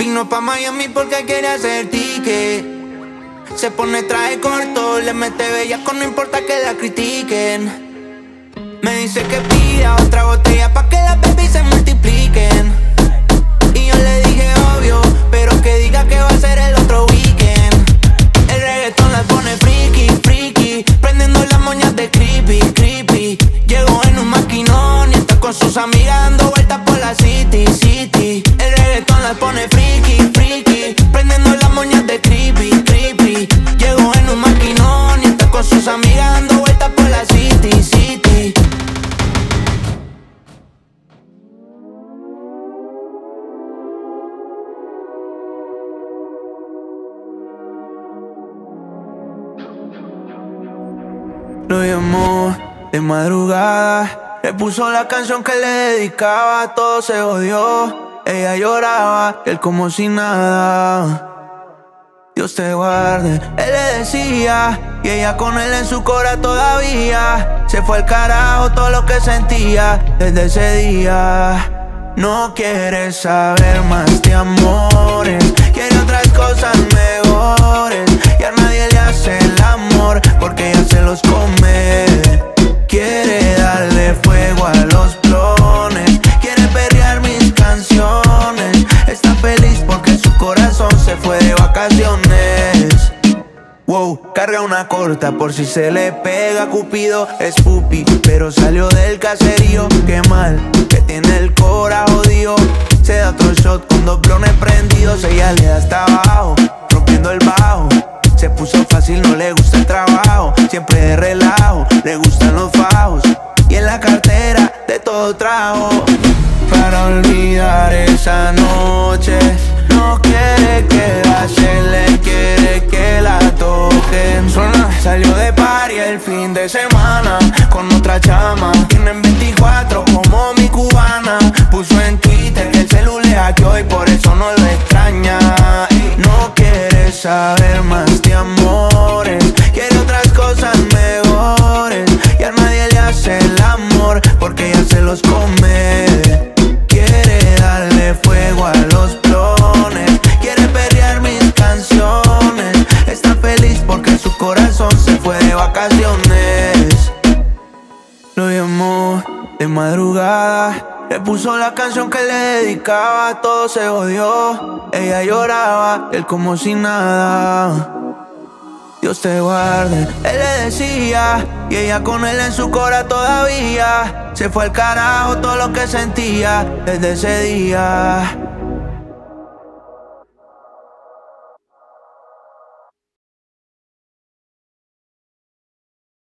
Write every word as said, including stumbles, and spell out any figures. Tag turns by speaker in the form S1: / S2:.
S1: vino pa' Miami porque quiere hacer ticket. Se pone traje corto, le mete bellaco, no importa que la critiquen. Me dice que pida otra botella pa' que las baby se multipliquen. Y yo le dije obvio, pero que diga que va a ser el otro weekend. El reggaetón las pone friki, friki, prendiendo las moñas de creepy, creepy. Llegó en un maquinón y está con sus amigas dando vueltas por la city, city. El reggaetón las pone friki, friki, prendiendo las moñas de creepy, creepy. Llegó en un maquinón y está con sus amigas dando vueltas por la city, city. Lo llamó de madrugada, le puso la canción que le dedicaba, todo se odió. Ella lloraba, él como si nada. Dios te guarde, él le decía, y ella con él en su cora todavía. Se fue al carajo todo lo que sentía desde ese día. No quiere saber más de amores, quiere otras cosas mejores. Y a nadie le hace el amor porque ella se los come. Quiere darle fuego a los clones, quiere perrear mis canciones. Está feliz porque su corazón se fue de vacaciones. Wow, carga una corta por si se le pega. Cupido es pupi, pero salió del caserío. Qué mal, que tiene el cora jodido. Se da otro shot con dos blones prendidos. Ella le da hasta abajo, rompiendo el bajo. Se puso fácil, no le gusta el trabajo. Siempre de relajo, le gustan los fajos. Y en la cartera de todo trajo. Para olvidar esa noche, no quiere quedarse, le quiere que la toquen. Suena, salió de party el fin de semana con otra chama. Tienen veinticuatro como mi cubana. Puso en Twitter que el celular le hackeó y por eso no lo extraña. No quiere saber más de amores, quiere otras cosas mejores. Y a nadie le hace el amor porque ella se los come. Quiere darle fuego a los clones, quiere perrear mis canciones. Está feliz porque su corazón se fue de vacaciones. Lo llamó de madrugada, le puso la canción que le dedicaba, todo se odió. Ella lloraba, él como si nada. Dios te guarde, él le decía, y ella con él en su cora todavía. Se fue al carajo todo lo que sentía desde ese día.